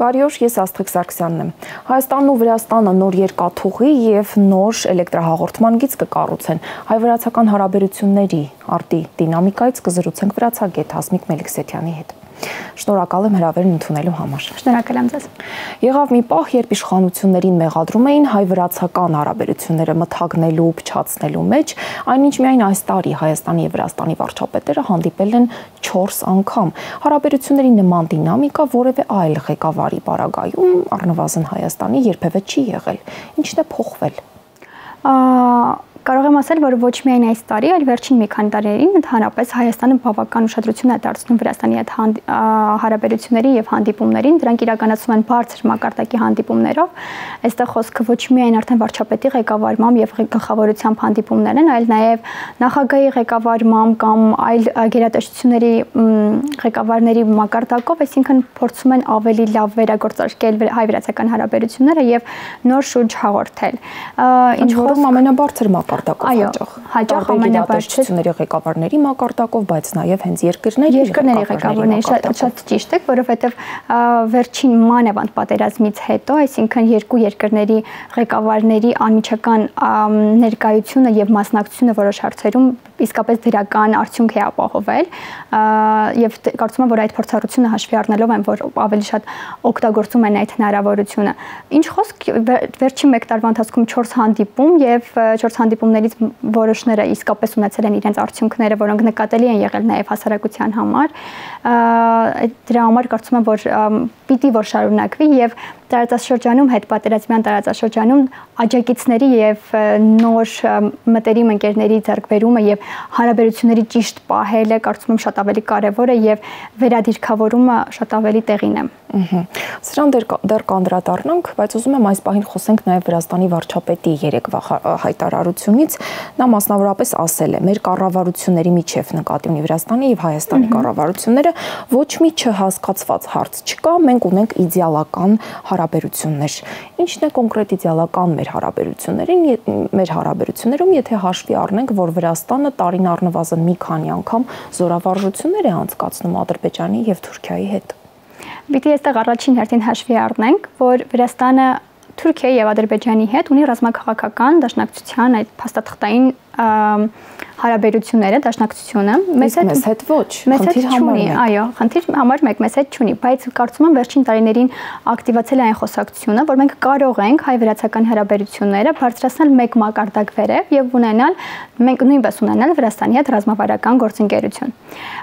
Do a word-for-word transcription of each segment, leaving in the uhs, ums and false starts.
Բարի օր, ես Աստղիկ Սարգսյանն եմ։ Հայաստանն ու Վրաստանը նոր երկաթուղի եւ նոր էլեկտրահաղորդման գիծ կկառուցեն։ Հայ-վրացական հարաբերությունների արտի դինամիկայից կզրուցենք վրացագետ Հասմիկ Մելիքսեթյանի հետ։ Շնորհակալ եմ հրավերն ընդունելու համար։ Շնորհակալ եմ ձեզ։ Եղավ մի պահ, երբ իշխանություններին մեղադրում էին հայ-վրացական հարաբերությունները մթագնելու, փչացնելու մեջ, այնինչ միայն այս տարի Հայաստանի եւ Վրաստանի վարչապետերը հանդիպել են չորս անգամ։ Հարաբերությունների նման դինամիկա որևէ այլ ղեկավարի պարագայում, առնվազն Հայաստանի, երբևէ չի եղել։ Ինչն է փոխվել։ Կարող եմ ասել, որ ոչ միայն այս տարի, այլ վերջին մի քանի տարիներին ընդհանրապես Հայաստանը բավական ուշադրություն է դարձնում Վրաստանի հետ հարաբերությունների եւ հանդիպումներին, դրանք իրականացվում են բարձր մակարդակի հանդիպումներով։ Այստեղ խոսքը ոչ միայն արդեն վարչապետի ղեկավարմամբ եւ գլխավորությամբ հանդիպումներ են, այլ նաեւ նախագահի ղեկավարմամբ կամ այլ գերատեսչությունների ղեկավարների մակարդակով, այսինքն փորձում են ավելի լավ վերագործարկել հայ-վրացական հարաբերությունները եւ նոր շուրջ հաղորդել։ Ինչ որ ամենաբարձր Այո, հաջող ամենաբարձրների ղեկավարների մակարդակով, բայց նաև հենց երկրների երկրների ղեկավարների շատ ճիշտ է, որովհետև վերջին մանավանդ պատերազմից հետո, այսինքն երկու երկրների ղեկավարների անմիջական ներկայությունը եւ մասնակցությունը որոշ հարցերում իսկապես դրական արդյունք է ապահովել եւ կարծում եմ, որ այդ փորձառությունը հաշվի առնելով են, որ ավելի շատ օգտագործում են այդ հնարավորությունը։ Ինչ խոսք, վերջին մեկ տարվա ընթացքում չորս հանդիպում եւ չորս հանդիպումներից որոշները իսկապես ունեցել են իրենց արդյունքները, որոնք նկատելի են եղել նաև հասարակության համար։ Դրա համար կարծում եմ, որ պիտի որ շարունակվի եւ տարածաշրջանում հետպատերազմյան տարածաշրջանում աջակիցների եւ նոր մտերիմ ընկերների ձեռքբերումը եւ հարաբերությունների ճիշտ պահելը կարծում եմ շատ ավելի կարեւոր է եւ վերադիրքավորումը շատ ավելի տեղին է։ Սրան դեռ կանդրադառնանք, բայց ուզում եմ այս պահին խոսենք նաև Վրաստանի վարչապետի երեկվա հայտարարությունից։ Նա մասնավորապես ասել է. մեր կառավարությունների միջև նկատի ունի Վրաստանի եւ Հայաստանի կառավարությունները ոչ մի չհասկացված հարց չկա, մենք ունենք իդեալական հարաբերություններ։ Ինչն է կոնկրետ իդեալական մեր հարաբերություններին, մեր հարաբերություններում, եթե հաշվի առնենք, որ Վրաստանը տարին առնվազն մի քանի անգամ զորավարժություններ է անցկացնում Ադրբեջանի եւ Թուրքիայի հետ։ Պիտի այստեղ առաջին հերթին հաշվի առնենք, որ Վրաստանը Թուրքիայի եւ Ադրբեջանի հետ ունի ռազմաքաղաքական դաշնակցության այդ փաստաթղթային հարաբերությունները, դաշնակցությունը մեզ հետ ոչ, խնդիր չունի, այո, խնդիր համար մեկ մեզ հետ չունի, բայց կարծում եմ վերջին տարիներին ակտիվացել է այն խոսակցությունը, որ մենք կարող ենք հայ-վրացական հարաբերությունները բարձրացնել մեկ մակարդակ վերև եւ ունենալ, մենք նույնպես ունենալ Վրաստանի հետ ռազմավարական գործընկերություն։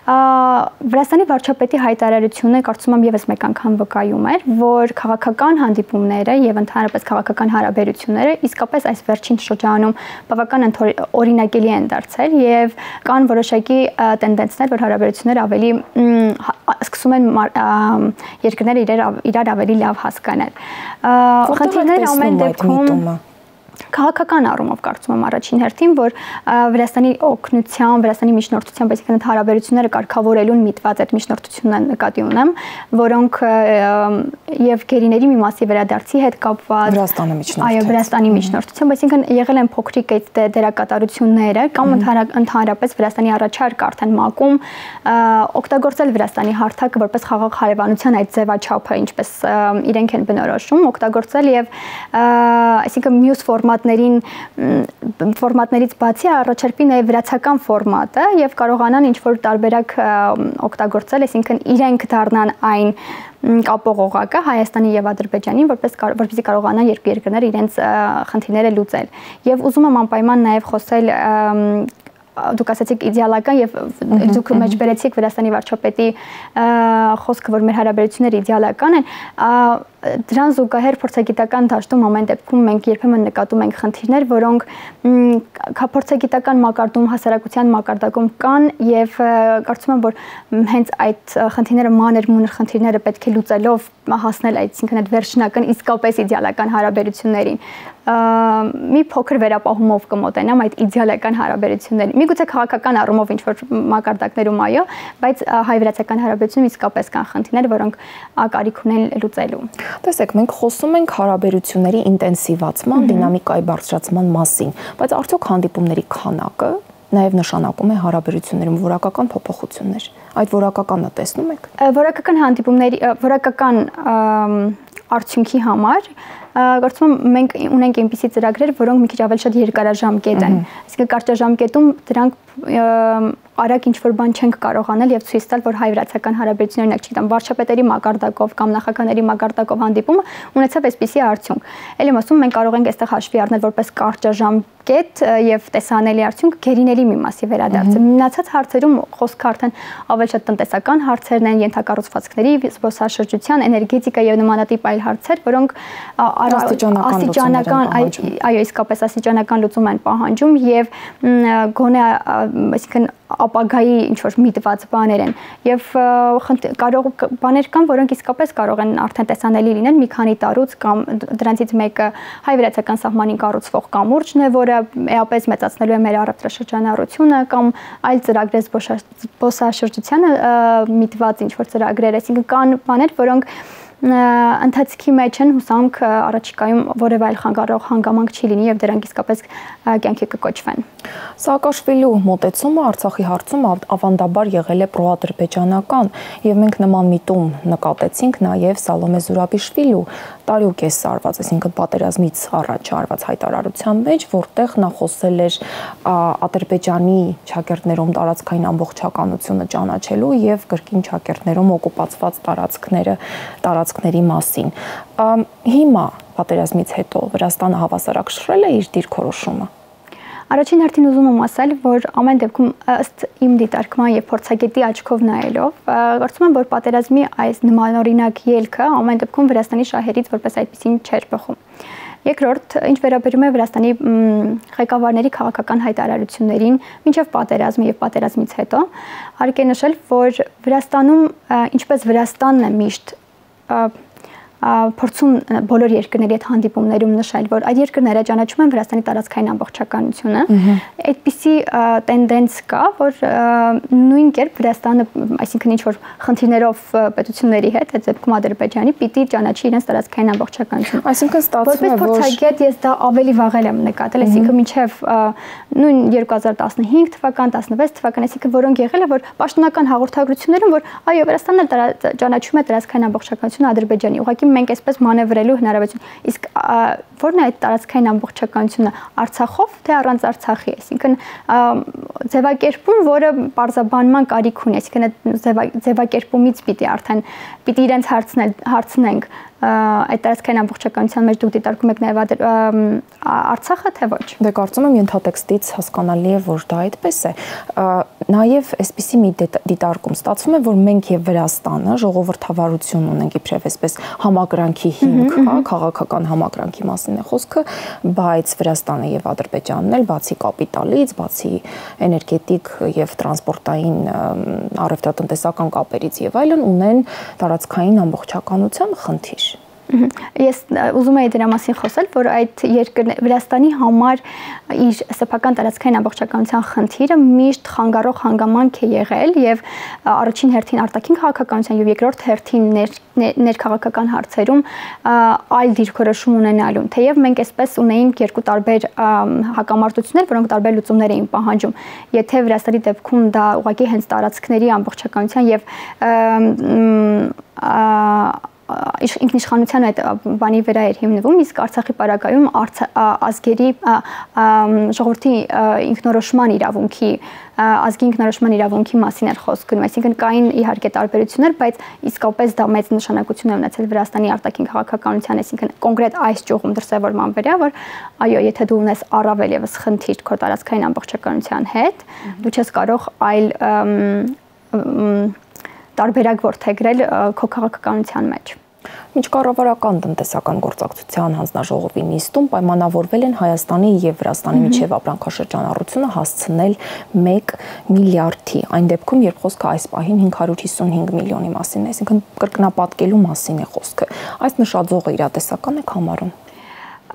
Վրաստանի վարչապետի հայտարարությունը կարծում եմ եւս մեկ անգամ վկայում էր, որ քաղաքական հանդիպումները եւ ընդհանրապես քաղաքական հարաբերությունները իսկապես այս վերջին շրջանում բավական օրինակելի են դարձել եւ կան որոշակի տենդենսներ, որ հարաբերությունները ավելի սկսում են երկրները իրար իրար ավելի լավ հասկանալ։ Խնդիրները ամեն դեպքում քաղաքական առումով կարծում եմ առաջին հերթին, որ Վրաստանի օգնությամբ, Վրաստանի միջնորդությամբ, այսինքն հարաբերությունները կարգավորելուն միտված այդ միջնորդությունն նկատի ունեմ, որոնք եւ գերիների մի մասի վերադարձի հետ կապված Վրաստանի միջնորդությամբ, այո, Վրաստանի միջնորդությամբ, այսինքն եղել են փոքրիկ այդ դերակատարությունները կամ ընդհանրապես Վրաստանի առաջարկ արդեն մակում օգտագործել Վրաստանի հարթակը որպես խաղաղ հարևանության այդ ձևաչափը, ինչպես իրենք են բնորոշում, օգտագործել եւ այսինքն մյուս ֆորմատներին ֆորմատներից բացի առաջարկվի նաև վրացական ֆորմատը եւ կարողանան ինչ որ տարբերակ օգտագործել, այսինքն իրենք դառնան այն կապող օղակը Հայաստանի եւ Ադրբեջանի, որպես որպեսզի կարողանան երկու երկրները իրենց խնդիրները լուծել։ Եվ ուզում եմ անպայման նաև խոսել դուք ասացիք իդեալական եւ դուք մեջ բերեցիք Վրաստանի վարչապետի խոսքը, որ մեր հարաբերությունները իդեալական են, դրան զուգահեռ փորձագիտական դաշտում ամեն դեպքում մենք երբեմն նկատում ենք խնդիրներ, որոնք փորձագիտական մակարդում, հասարակության մակարդակում կան եւ կարծում եմ, որ հենց այդ խնդիրները մանր մունր խնդիրները պետք է լուծելով հասնել այսինքն այդ վերջնական իսկապես իդեալական հարաբերություններին։ Մի փոքր վերապահումով կմոտենամ այդ իդեալական հարաբերություններին։ Միգուցե քաղաքական առումով ինչ որ մակարդակներում այո, բայց հայ-վրացական հարաբերությունում իսկապես կան խնդիրներ, որոնք կարիք ունեն լուծելու։ Տեսեք, մենք խոսում ենք հարաբերությունների ինտենսիվացման, դինամիկայի բարձրացման մասին, բայց արդյոք հանդիպումների քանակը նաև նշանակում է հարաբերություններում որակական փոփոխություններ։ Այդ որակականը տեսնում եք։ Որակական հանդիպումների, որակական արդյունքի համար կարծում եմ մենք ունենք այնպիսի ծրագրեր, որոնք մի քիչ ավելի շատ երկարաժամկետ են։ Այսինքն կարճաժամկետում դրանք արագ ինչ-որ բան չենք կարող անել եւ ցույց տալ, որ հայ-վրացական հարաբերություններն եք, չգիտեմ, վարչապետերի մակարդակով կամ նախագահների մակարդակով հանդիպումը ունեցավ այսպիսի արդյունք։ Էլ եմ ասում, մենք կարող ենք այստեղ հաշվի առնել որպես կարճաժամկետ եւ տեսանելի արդյունք գերիների մի մասի վերադարձը։ Մնացած հարցերում խոսքը արդեն ավելի շատ տնտեսական հարցերն են, ենթակառուցվածքների, զբոսաշրջության, էներգետիկա եւ նմանատիպ այլ հարցեր, որոնք աստիճանական, այո, իսկապես աստիճանական լուծում են պահանջում եւ գոնե, այսինքն ապագայի ինչ-որ միտված բաներ են եւ կարող բաներ կան, որոնք իսկապես կարող են արդեն տեսանելի լինել մի քանի տարուց կամ դրանցից մեկը հայ-վրացական սահմանին կառուցվող կամուրջն է, որը էապես մեծացնելու է մեր առևտրաշրջանառությունը կամ այլ ծրագրեր զբոսաշրջությանը միտված ինչ-որ ծրագրեր, այսինքն կան բաներ, որոնք ընթացքի մեջ են, հուսանք առաջիկայում որևէ այլ խանգարող հանգամանք չի լինի եւ դրանք իսկապես կյանքի կկոչվեն։ Սաակաշվիլու մոտեցումը Արցախի հարցում ավանդաբար եղել է պրոադրբեջանական եւ մենք նման միտում նկատեցինք նաեւ Սալոմե Զուրաբիշվիլու տարի ու կես արված, այսինքն պատերազմից առաջ արված հայտարարության մեջ, որտեղ նա խոսել էր Ադրբեջանի ճակերտներում տարածքային ամբողջականությունը ճանաչելու եւ կրկին ճակերտներում օկուպացված տարածքները տարածքների մասին։ Հիմա պատերազմից հետո Վրաստանը հավասարակշռել է իր դիրքորոշումը։ Առաջին հերթին ուզում եմ ասել, որ ամեն դեպքում ըստ իմ դիտարկման եւ փորձագետի աչքով նայելով, կարծում եմ, որ պատերազմի այս նմանօրինակ ելքը ամեն դեպքում Վրաստանի շահերից որպես այդպեսին չէր բխում։ Երկրորդ, ինչ վերաբերում է Վրաստանի ղեկավարների քաղաքական հայտարարություններին մինչև պատերազմը եւ պատերազմից հետո, հարկ է նշել, որ Վրաստանում, ինչպես Վրաստանն է միշտ փորձում բոլոր երկրների հետ հանդիպումներում նշել, որ այդ երկրները ճանաչում են Վրաստանի տարածքային ամբողջականությունը։ Այդպիսի տենդենց կա, որ նույն կերպ Վրաստանը, այսինքն ինչ որ խնդիրներով պետությունների հետ, այդ դեպքում Ադրբեջանի, պիտի ճանաչի իրենց տարածքային ամբողջականությունը։ Այսինքն ստացվում է, որ փորձագետ ես դա ավելի վաղել եմ նկատել, այսինքն մինչև նույն երկու հազար տասնհինգ թվական, տասնվեց թվական, այսինքն որոնք եղել է, որ պաշտոնական հաղորդագրություններում, որ այո, Վրաստանն էլ ճանաչում է տարածքային ամբողջականությունը Ադրբեջանի, ուղղակի մենք այսպես մանևրելու հնարավորություն։ Իսկ ո՞րն է այդ տարածքային ամբողջականությունը, Արցախով թե առանց Արցախի, այսինքն ձևակերպում, որը պարզաբանման կարիք ունի, այսինքն այդ ձևակերպումից պիտի արդեն պիտի իրենց հարցնել, հարցնենք այդ տարածքային ամբողջականության մեջ դուք դիտարկում եք նաև Արցախը թե ոչ։ Դե կարծում եմ ենթատեքստից հասկանալի է, որ դա այդպես է։ Նաև այսպիսի մի դիտարկում ստացվում է, որ մենք եւ Վրաստանը ժողովրդավարություն ունենք իբրև այսպես համակրանքի հիմք, հա, քաղաքական համակրանքի մասին է խոսքը, բայց Վրաստանը եւ Ադրբեջանն էլ բացի կապիտալից, բացի էներգետիկ եւ տրանսպորտային առևտրատնտեսական կապերից եւ այլն ունեն տարածքային ամբողջականության խնդիր։ Ես ուզում եի դրա մասին խոսել, որ այդ երկրները Վրաստանի համար իր սեփական տարածքային ամբողջականության խնդիրը միշտ խանգարող հանգամանք է եղել եւ առաջին հերթին արտաքին քաղաքականության եւ երկրորդ հերթին ներքաղաքական հարցերում այլ դիրքորոշում ունենալուն։ Թեև մենք այսպես ունեինք երկու տարբեր հակամարտություններ, որոնք տարբեր լուծումներ էին պահանջում։ Եթե Վրաստանի դեպքում դա ուղղակի հենց տարածքների ամբողջականության եւ ինքնիշխանության այդ բանի վրա էր հիմնվում, իսկ Արցախի պարագայում ազգերի ժողովրդի ինքնորոշման իրավունքի, ազգի ինքնորոշման իրավունքի մասին էր խոսք գնում, այսինքն կային իհարկե տարբերություններ, բայց իսկապես դա մեծ նշանակություն է ունեցել Վրաստանի արտաքին քաղաքականության, այսինքն կոնկրետ այս ճյուղում դրսևորման վրա, որ այո, եթե դու ունես առավել եւս խնդիր քո տարածքային ամբողջականության հետ, դու չես կարող այլ տարբերակ որդեգրել քո քաղաքականության մեջ։ Միջկառավարական տնտեսական գործակցության հանձնաժողովի նիստում պայմանավորվել են Հայաստանի եւ Վրաստանի միջև ապրանքաշրջանառությունը հասցնել մեկ միլիարդի, այն դեպքում, երբ խոսքը այս պահին հինգ հարյուր հիսունհինգ միլիոնի մասին է, այսինքն կրկնապատկելու մասին է խոսքը։ Այս նշաձողը իրատեսական է համարում։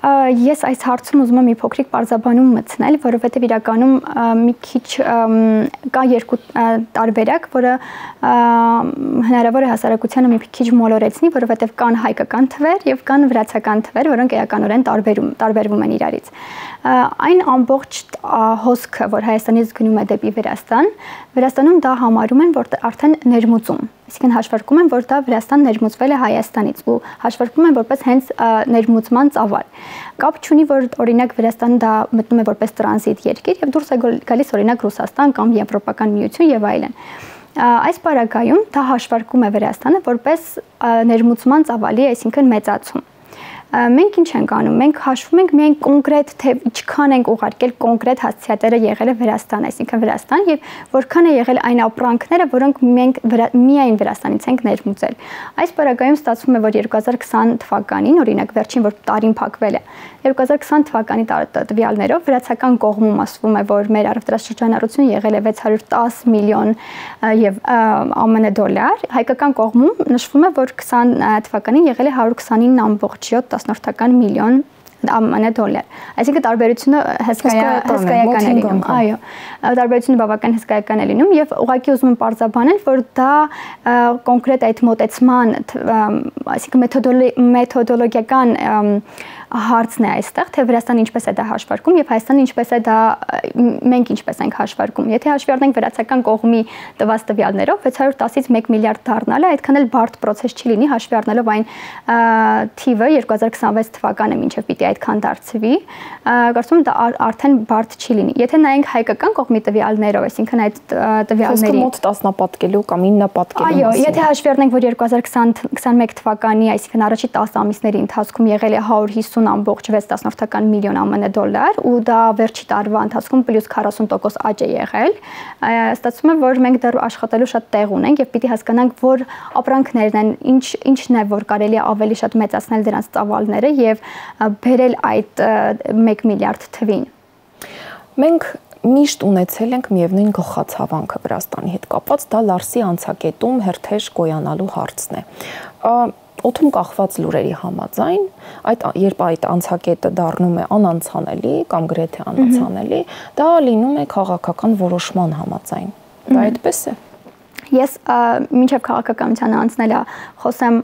Ես այս հարցում ուզում եմ մի փոքրիկ բարձաբանում մտցնել, որովհետև իրականում մի քիչ կա երկու տարբերակ, որը հնարավոր է հասարակությանը մի քիչ մոլորեցնի, որովհետև կան հայկական թվեր եւ կան վրացական թվեր, որոնք էականորեն տարբերում տարբերվում են իրարից։ Այն ամբողջ հոսքը, որ Հայաստանից գնում է դեպի Վրաստան, Վրաստանում դա համարում են, որ արդեն ներմուծում, այսինքն հաշվարկում են, որ դա Վրաստան ներմուծվել է Հայաստանից ու հաշվարկում են որպես հենց ներմուծման ծավալ։ Կապ չունի, որ օրինակ Վրաստանը դա մտնում է որպես տրանզիտ երկիր եւ դուրս է գալիս օրինակ Ռուսաստան կամ Եվրոպական միություն եւ այլն։ Այս պարագայում դա հաշվարկում է Վրաստանը որպես ներմուծման ծավալի, այսինքն մեծացում։ Մենք ինչ ենք անում, մենք հաշվում ենք միայն կոնկրետ թե ինչքան ենք ուղարկել կոնկրետ հասցեատերը եղել է Վրաստան, այսինքն Վրաստան եւ որքան է եղել այն ապրանքները, որոնք մենք միայն Վրաստանից ենք ներմուծել։ Այս պարագայում ստացվում է, որ երկու հազար քսան թվականին, օրինակ վերջին որ տարին փակվել է, երկու հազար քսան թվականի տվյալներով վրացական կողմում ասվում է, որ մեր առևտրաշրջանառությունը եղել է վեց հարյուր տասը միլիոն եւ ԱՄՆ դոլար, հայկական կողմում նշվում է, որ քսան թվականին եղել է հարյուր քսանինը ամբողջ յոթ տասնորդական միլիոն ԱՄՆ դոլար։ Այսինքն տարբերությունը հսկայական է լինում, այո, տարբերությունը բավական հսկայական է լինում եւ ուղղակի ուզում եմ պարզաբանել, որ դա կոնկրետ այդ մոտեցման, այսինքն մեթոդոլոգիական հարցն է այստեղ, թե Վրաստանը ինչպես է դա հաշվարկում եւ Հայաստանը ինչպես է դա մենք ինչպես ենք հաշվարկում։ Եթե հաշվի առնենք վրացական կողմի տված տվյալներով վեց հարյուր տասից մեկ միլիարդ դառնալը այդքան էլ բարդ process չի լինի հաշվի առնելով այն թիվը երկու հազար քսանվեց թվականը մինչեւ պիտի այդքան դարձվի, կարծում եմ դա արդեն բարդ չի լինի։ Եթե նայենք հայկական կողմի տվյալներով, այսինքն այդ տվյալների մոտ տասնապատկելու կամ իննապատկելու Այո, եթե հաշվի առնենք, որ երկու հազար քսանմեկ թվականի, այսինքն առաջի տասը ամիսների ընթացքում եղել է հարյուր հիսուն ամբողջ վեց տասնորդական միլիոն ԱՄՆ դոլար ու դա վերջի տարվա ընթացքում պլյուս քառասուն տոկոս աճ է եղել, ստացվում է, որ մենք դեռ աշխատելու շատ տեղ ունենք եւ պիտի հասկանանք, որ ապրանքներն են, ինչ ինչն է, որ կարելի է ավելի շատ մեծացնել դրանց ծավալները եւ բերել այդ մեկ միլիարդ թվին։ Մենք միշտ ունեցել ենք միևնույն գլխացավանքը Վրաստանի հետ կապված, դա Լարսի անցակետում հերթեր գոյանալու հարցն է։ Օդում կախված լուրերի համաձայն, այդ երբ այդ անցակետը դառնում է անանցանելի կամ գրեթե անանցանելի, դա լինում է քաղաքական որոշման համաձայն։ Դա այդպես է։ Ես մինչև քաղաքականության անցնելը խոսեմ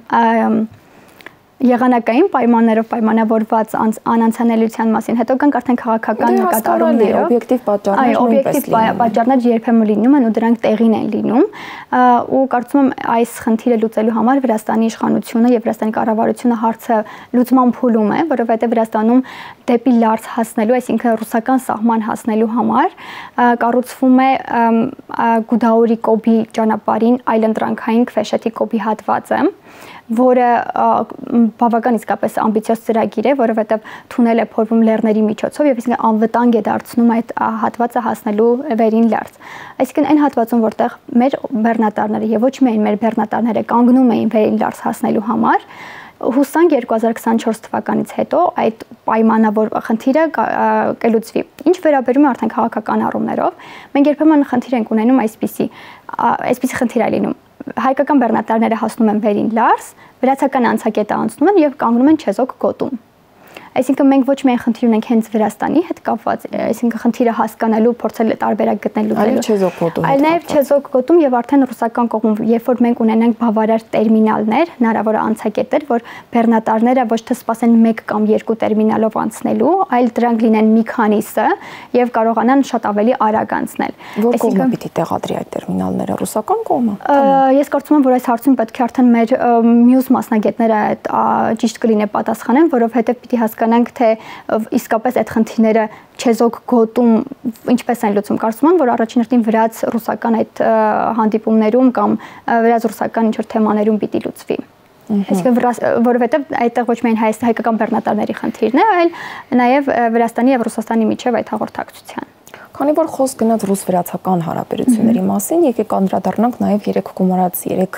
եղանակային պայմաններով պայմանավորված անանցանելիության մասին, հետո կանք արդեն քաղաքական նկատառումներով, օբյեկտիվ պատճառներ օբյեկտիվ պատճառներ երբեմն լինում են ու դրանք տեղին են լինում, ու կարծում եմ այս խնդիրը լուծելու համար Վրաստանի իշխանությունը եւ Վրաստանի կառավարությունը հարցը լուծման փուլում է, որովհետեւ Վրաստանում դեպի Լարս հասնելու, այսինքն ռուսական սահման հասնելու համար կառուցվում է Գուդաուրի կոբի ճանապարհին այլընտրանքային Քվեշեթի կոբի հատվածը, որը բավական իսկապես ամբիցիոզ ծրագիր է, որովհետև թունել է փորվում լեռների միջոցով եւ իսկական անվտանգ է դարձնում այդ հատվածը հասնելու վերին Լարս։ Այսինքն այն հատվածում, որտեղ մեր բեռնատարները եւ ոչ միայն մեր բեռնատարները կանգնում էին վերին Լարս հասնելու համար, հուսանք երկու հազար քսանչորս թվականից հետո այդ պայմանավոր խնդիրը կլուծվի։ Ինչ վերաբերում է արդեն քաղաքական առումներով, մենք երբեմն խնդիր ենք ունենում այսպիսի, այսպիսի խնդիր է լինում։ Հայկական բեռնատարները հասնում են վերին Լարս, վրացական անցակետը անցնում են եւ կանգնում են Չեզոք գոտում։ Այսինքն մենք ոչ միայն խնդիր ունենք հենց Վրաստանի հետ կապված, այսինքն խնդիրը հասկանալու, փորձել տարբերակ գտնել լուծելու, այլ նաեւ Չեզոք գոտում եւ արդեն ռուսական կողմում, երբ որ մենք ունենանք բավարար տերմինալներ, հնարավոր անցակետեր, որ բեռնատարները ոչ թե սպասեն մեկ կամ երկու տերմինալով անցնելու, այլ դրանք լինեն մի քանիսը եւ կարողանան շատ ավելի արագ անցնել։ Որ կողմը պիտի տեղադրի այդ տերմինալները, ռուսական կողմը։ Ես կարծում եմ, որ այս հարցում պետք է արդեն մեր մյուս մասնագետները ճիշտ կլինի պատասխանեն, որովհետեւ պիտի հասկանանք, թե իսկապես այդ խնդիրները Չեզոք գոտում ինչպես են լուծում։ Կարծում եմ, որ առաջին հերթին վրաց-ռուսական այդ հանդիպումներում կամ վրաց-ռուսական ինչ-որ թեմաներում պիտի լուծվի։ Այսինքն որովհետև այդտեղ ոչ միայն հայկական բեռնատարների խնդիրն է, այլ նաև Վրաստանի եւ Ռուսաստանի միջև այդ հաղորդակցության։ Քանի որ խոսք գնաց ռուս-վրացական հարաբերությունների մասին, եկեք անդրադառնանք նաև երեք գումարած երեք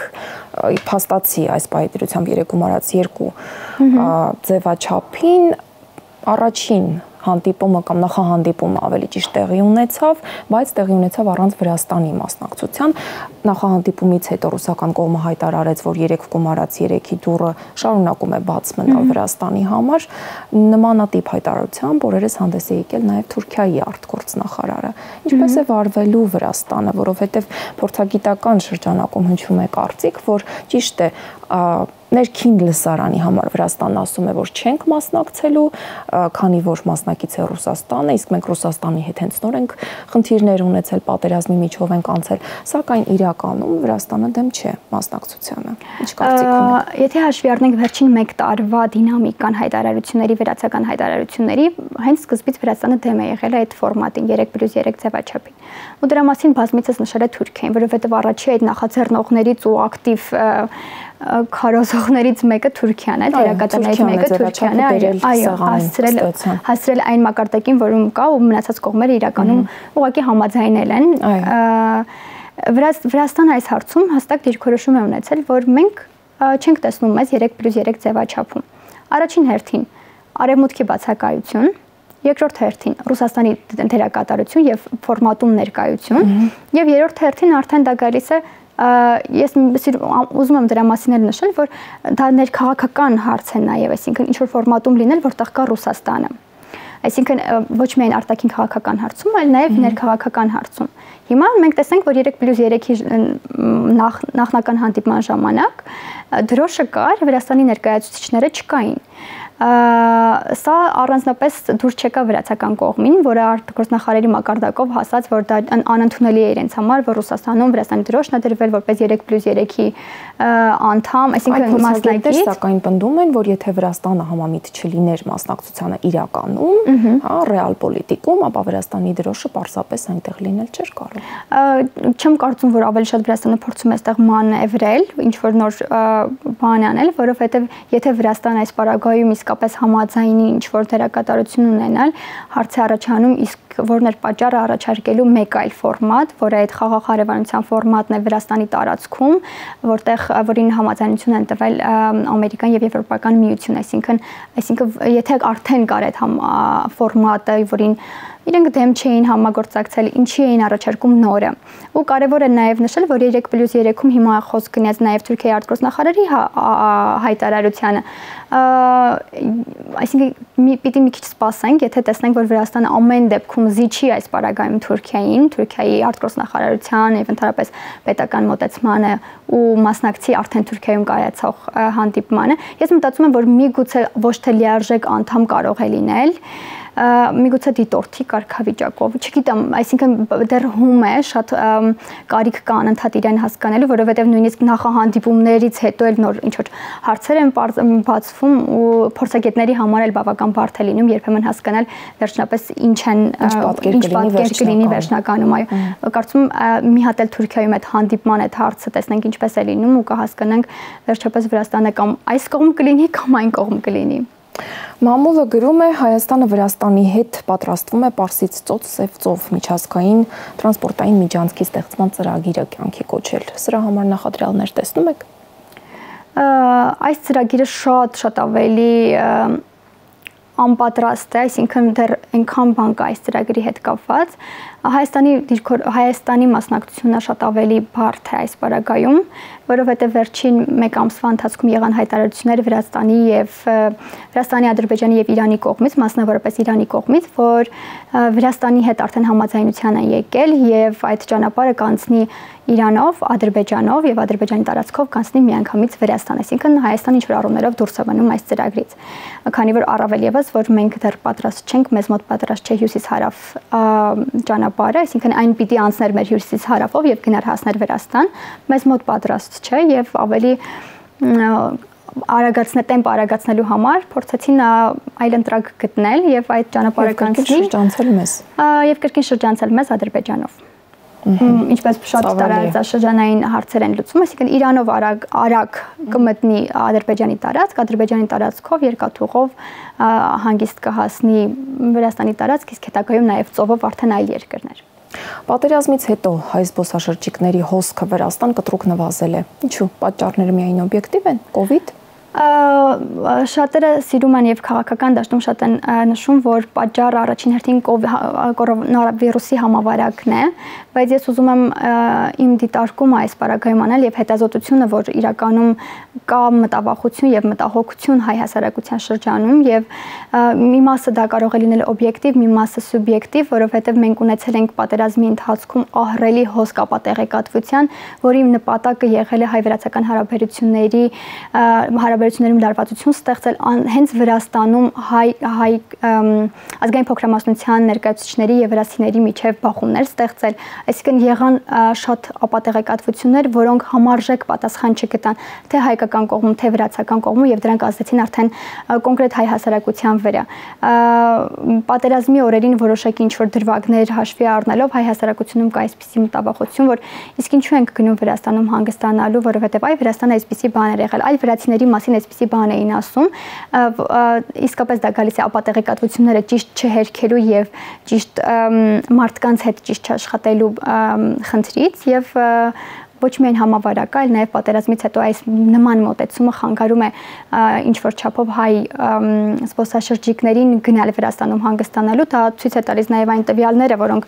փաստացի այս պայմանությամբ երեք գումարած երկու ձևաչափին, առաջին հանդիպումը կամ նախահանդիպումը ավելի ճիշտ տեղի ունեցավ, բայց տեղի ունեցավ առանց Վրաստանի մասնակցության։ Նախահանդիպումից հետո ռուսական կողմը հայտարարեց, որ երեք գումարած երեքի դուռը շարունակում է բաց մնալ Վրաստանի համար։ Նմանատիպ հայտարարությամբ օրերս հանդես է եկել նաև Թուրքիայի արտգործնախարարը։ Ինչպես է վարվելու Վրաստանը, որովհետև փորձագիտական շրջանակում հնչում է կարծիք, որ ճիշտ է ներքին լսարանի համար Վրաստանն ասում է, որ չենք մասնակցելու, քանի որ մասնակից է Ռուսաստանը, իսկ մենք Ռուսաստանի հետ հենց նոր ենք խնդիրներ ունեցել, պատերազմի միջով ենք անցել, սակայն իրականում Վրաստանը դեմ չէ մասնակցությանը։ Ինչ կարծիք ունեք։ Եթե հաշվի առնենք վերջին մեկ տարվա դինամիկան հայտարարությունների, վերացական հայտարարությունների, հենց սկզբից Վրաստանը դեմ է եղել այդ ֆորմատին երեք պլյուս երեք ձևաչափին։ Ու դրա մասին բազմիցս նշել է Թուրքիան, որովհետև առաջի այդ նախաձեռնողներից ու ակտիվ քարոզողներից մեկը Թուրքիան է, դերակատարներից մեկը Թուրքիան է, այո, հասցրել հասցրել այն մակարդակին, որում կա ու մնացած կողմերը իրականում ուղղակի համաձայնել են։ Վրաստանը այս հարցում հստակ դիրքորոշում է ունեցել, որ մենք չենք տեսնում մեզ երեք պլյուս երեք ձևաչափում։ Առաջին հերթին արևմուտքի բացակայություն, երկրորդ հերթին Ռուսաստանի դերակատարություն եւ ֆորմատում ներկայություն, եւ երրորդ հերթին արդեն դա գալիս է ես ուզում եմ դրա մասին էլ նշել, որ դա ներքաղաքական հարց է նաև, այսինքն ինչ որ ֆորմատում լինել, որտեղ կա Ռուսաստանը։ Այսինքն ոչ միայն արտաքին քաղաքական հարցում, այլ նաև ներքաղաքական հարցում։ Հիմա մենք տեսենք, որ երեք պլյուս երեքի նախնական հանդիպման ժամանակ դրոշը կար, Վրաստանի ներկայացուցիչները չկային։ Սա առանձնապես դուրս չեկա վրացական կողմին, որը արտգործնախարարի մակարդակով հասած, որ դա անընդունելի է իրենց համար, որ Ռուսաստանում Վրաստանի դրոշն է դրվել որպես երեք պլյուս երեքի անդամ, այսինքն մասնակից, սակայն պնդում են, որ եթե Վրաստանը համամիտ չլիներ մասնակցությանը իրականում, հա, ռեալ պոլիտիկում, ապա Վրաստանի դրոշը պարզապես այնտեղ լինել չէր կարող։ Չեմ կարծում, որ ավելի շատ Վրաստանը փորձում է այստեղ մանևրել, ինչ որ նոր բան անել, որովհետև եթե Վրաստանը այս պարագայում իսկապես համաձայնի ինչ որ դերակատարություն ունենալ, հարց է առաջանում, իսկ որն էր պատճառը առաջարկելու մեկ այլ ֆորմատ, որը այդ խաղաղ հարևանության ֆորմատն է Վրաստանի տարածքում, որտեղ որին համաձայնություն են տվել Ամերիկան եւ Եվրոպական միությունը, այսինքն, այսինքն եթե արդեն կար այդ ֆորմատը, որին իրենք դեմ չէին համագործակցել, ինչի էին առաջարկում նորը։ Ու կարևոր է նաև նշել, որ երեք պլյուս երեքում հիմա խոսք գնաց նաև Թուրքիայի արտգործնախարարի հայտարարությանը։ Այսինքն պիտի մի քիչ սպասենք, եթե տեսնենք, որ Վրաստանը ամեն դեպքում զիջի այս պարագայում Թուրքիային, Թուրքիայի արտգործնախարարության եւ ընդհանրապես պետական մոտեցմանը ու մասնակցի արդեն Թուրքիայում կայացող հանդիպմանը։ Ես մտածում եմ, որ միգուցե ոչ թե լիարժեք անդամ կարող է լինել, միգուցե դիտորդի կարգավիճակով, չգիտեմ, այսինքն դեռ հում է, շատ կարիք կա անընդհատ իրեն հասկանալու, որովհետև նույնիսկ նախահանդիպումներից հետո էլ նոր ինչ որ հարցեր են բացվում ու փորձագետների համար էլ բավական բարդ է լինում երբեմն հասկանալ վերջնապես ինչ են, ինչ պատկեր կլինի վերջնականում, այո, կարծում մի հատ էլ Թուրքիայում այդ հանդիպման այդ հարցը տեսնենք ինչպես է լինում ու կհասկանանք վերջապես Վրաստանը կամ այս կողմ կլինի կամ այն կողմ կլինի։ Մամուլը գրում է, Հայաստանը Վրաստանի հետ պատրաստվում է Պարսից ծոց Սև ծով միջազգային տրանսպորտային միջանցքի ստեղծման ծրագիրը կյանքի կոչել։ Սրա համար նախադրյալներ տեսնում եք։ Այս ծրագիրը շատ շատ ավելի անպատրաստ է, այսինքն դեռ այնքան բան կա այս ծրագրի հետ կապված։ Հայաստանի Հայաստանի մասնակցությունը շատ ավելի բարդ է այս պարագայում, որովհետև վերջին մեկ ամսվա ընթացքում եղան հայտարարություններ Վրաստանի եւ Վրաստանի, Ադրբեջանի եւ Իրանի կողմից, մասնավորապես Իրանի կողմից, որ Վրաստանի հետ արդեն համաձայնության են եկել եւ այդ ճանապարհը կանցնի Իրանով, Ադրբեջանով եւ Ադրբեջանի տարածքով կանցնի միանգամից Վրաստան, այսինքն Հայաստանը ինչ որ առումներով դուրս է մնում այս ծրագրից։ Քանի որ առավել եւս, որ մենք դեռ պատրաստ չենք, մեզ մոտ պատրաստ չէ հյուսիս-հարավ ճանապարհը, այսինքն այն պիտի անցներ մեր հյուսիս հարավով եւ գնար հասներ Վրաստան, մեզ մոտ պատրաստ չէ եւ ավելի արագացնել տեմպ արագացնելու համար փորձեցին այլընտրակ գտնել եւ այդ ճանապարհը կանցնի շրջանցել մեզ եւ կրկին շրջանցել մեզ Ադրբեջանով։ Ինչպես շատ տարածաշրջանային հարցեր են լուծում, այսինքն Իրանով արագ արագ կմտնի Ադրբեջանի տարածք, Ադրբեջանի տարածքով երկաթուղով հանգիստ կհասնի Վրաստանի տարածք, իսկ հետագայում նաև ծովով արդեն այլ երկրներ։ Պատերազմից հետո հայ զբոսաշրջիկների հոսքը Վրաստան կտրուկ նվազել է։ Ինչու՞, պատճառները միայն օբյեկտիվ են, կովիդ։ Շատերը սիրում են եւ քաղաքական դաշտում շատ են նշում, որ պատճառը առաջին հերթին կորոնավիրուսի համավարակն է, բայց ես ուզում եմ իմ դիտարկումը այս պարագայում անել եւ հետազոտությունը, որ իրականում կա մտավախություն եւ մտահոգություն հայ հասարակության շրջանում եւ մի մասը դա կարող է լինել օբյեկտիվ, մի մասը սուբյեկտիվ, որովհետեւ մենք ունեցել ենք պատերազմի ընթացքում ահռելի հոսք ապատեղեկատվության, որի նպատակը եղել է հայ-վրացական հարաբերությունների հարաբերություններում լարվածություն ստեղծել հենց Վրաստանում հայ հայ ազգային փոքրամասնության ներկայացուցիչների եւ վրացիների միջև բախումներ ստեղծել, այսինքն եղան շատ ապատեղեկատվություններ, որոնք համարժեք պատասխան չգտան թե հայկական կողմում, թե վրացական կողմում եւ դրանք ազդեցին արդեն կոնկրետ հայ հասարակության վրա։ Պատերազմի օրերին որոշակի ինչ-որ դրվագներ հաշվի առնելով հայ հասարակությունում կա այսպիսի մտավախություն, որ իսկ ինչու ենք գնում Վրաստանում հանգստանալու, որովհետեւ այ Վրաստանը այսպիսի բան էր եղել, այ վրացիների մասին այսպիսի բան էին ասում, իսկապես դա գալիս է ապատեղեկատվությունները ճիշտ չհերքելու եւ ճիշտ մարդկանց հետ ճիշտ աշխատելու խնդրից եւ ոչ միայն համավարակը, այլ նաև պատերազմից հետո այս նման մոտեցումը խանգարում է ինչ որ չափով հայ զբոսաշրջիկներին գնալ Վրաստանում հանգստանալու, դա ցույց է տալիս նաև այն տվյալները, որոնք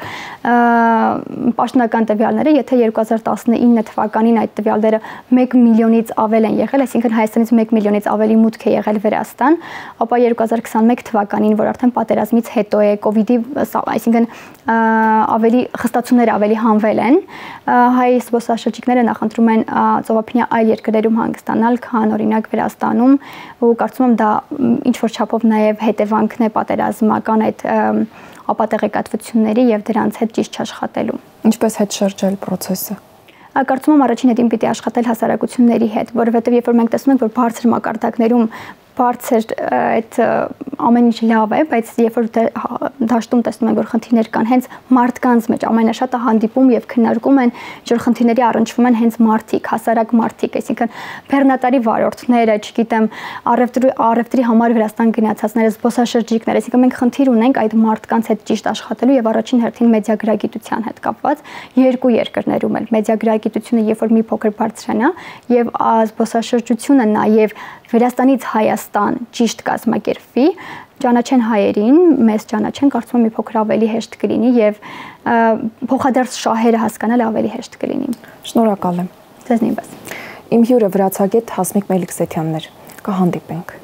պաշտոնական տվյալները, եթե երկու հազար տասնինը թվականին այդ տվյալները մեկ միլիոնից ավել են եղել, այսինքն Հայաստանից մեկ միլիոնից ավելի մուտք է եղել Վրաստան, ապա երկու հազար քսաներկու թվականին, որ արդեն պատերազմից հետո է, կոവിഡ്ի, այսինքն ավելի խստացումները ավելի հանվել են, հայ զբոսաշրջիկները նախընտրում են ծովափնյա այլ երկրներում հանգստանալ, քան օրինակ Վրաստանում, ու կարծում եմ դա ինչ որ չափով նաև հետևանքն է պատերազմական այդ ապատեղեկատվությունների եւ դրանց հետ ճիշտ չաշխատելու։ Ինչպես հետ շրջել process-ը։ Կարծում եմ առաջին հետին պիտի աշխատել հասարակությունների հետ, որովհետեւ երբ որ մենք տեսնում ենք, որ բարձր մակարդակներում բարձր այդ ամեն ինչ լավ է, բայց երբ որ դաշտում տեսնում ենք, որ խնդիրներ կան, հենց մարդկանց մեջ ամենաշատը հանդիպում եւ քննարկում են, որ խնդիրների առնչվում են հենց մարդիկ, հասարակ մարդիկ, այսինքն բեռնատարի վարորդները, չգիտեմ, առևտրի առևտրի համար Վրաստան գնացածները, զբոսաշրջիկներ, այսինքն մենք խնդիր ունենք այդ մարդկանց հետ ճիշտ աշխատելու եւ առաջին հերթին մեդիագրագիտության հետ կապված երկու երկրներում էլ մեդիագրագիտությունը երբ որ մի փոքր բարձրանա եւ զբոսաշրջությունը նաեւ Վրաստանից Հայաստան ճիշտ կազմակերպվի, ճանաչեն հայերին, մեզ ճանաչեն, կարծում եմ մի փոքր ավելի հեշտ կլինի եւ փոխադարձ շահերը հասկանալ ավելի հեշտ կլինի։ Շնորհակալ եմ։ Ձեզ նույնպես։ Իմ հյուրը վրացագետ Հասմիկ Մելիքսեթյանն էր։ Կհանդիպենք։